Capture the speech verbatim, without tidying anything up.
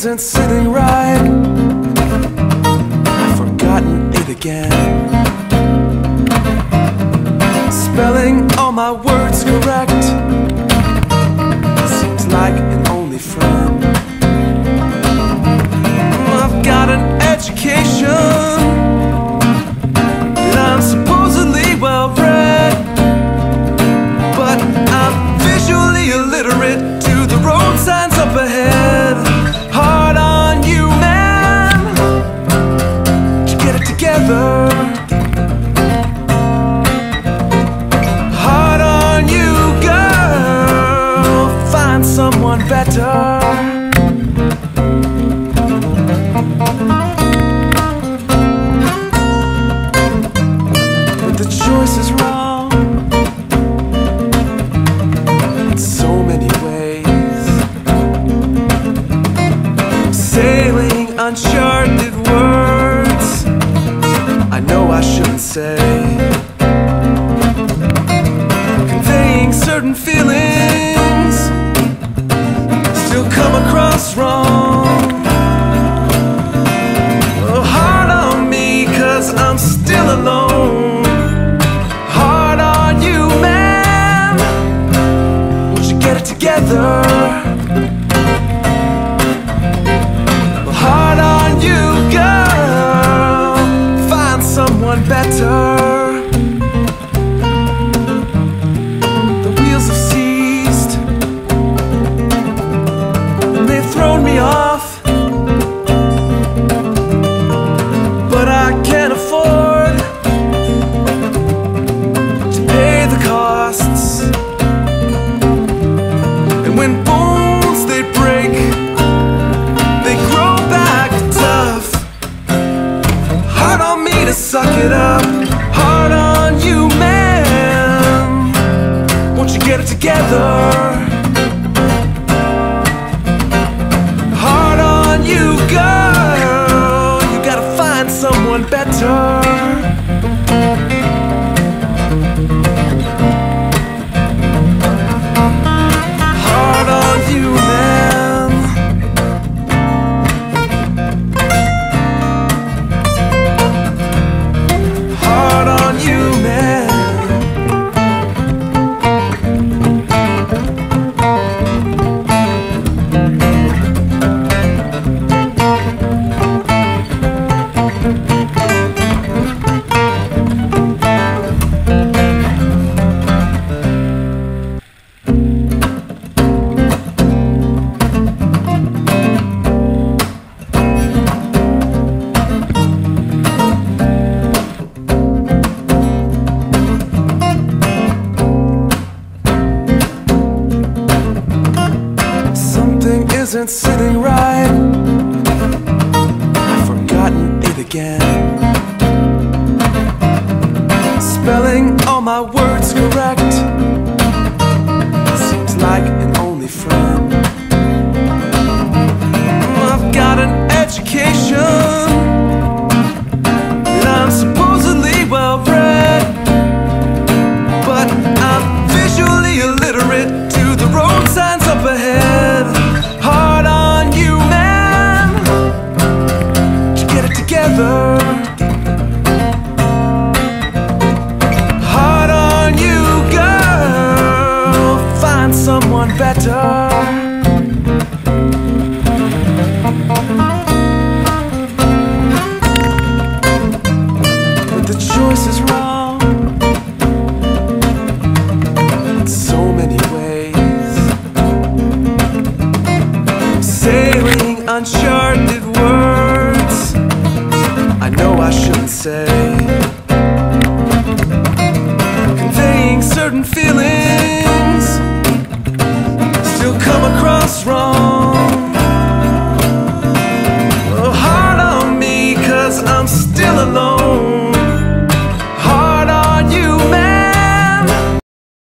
isn't sitting right. I've forgotten it again. Spelling all my words correct seems like an only friend. I've got an education and I'm supposedly well read, but I'm visually illiterate to the road signs up ahead. Hard on you, man, to get it together. Hard on you, girl, find someone better. The choice is wrong in so many ways. Sailing uncharted words I know I shouldn't say, conveying certain feelings still come across wrong. Oh, hard on me 'cause I'm still alone. Together. Well, hard on you, girl, find someone better. The wheels have ceased and they've thrown me off, but I can't afford to pay the costs. When bones they break, they grow back tough. Hard on me to suck it up. Hard on you, man, won't you get it together? Hard on you, girl, you gotta find someone better. Isn't sitting right. I've forgotten it again. Spelling all my words correct seems like an only friend. I've got an education and I'm supposedly well read, but I'm visually illiterate to the road signs up ahead. Hard on you, man, to get it together. Hard on you, girl, find someone better. But the choice is wrong in so many ways. Sailing uncharted words I know I shouldn't say, conveying certain feelings still come across wrong.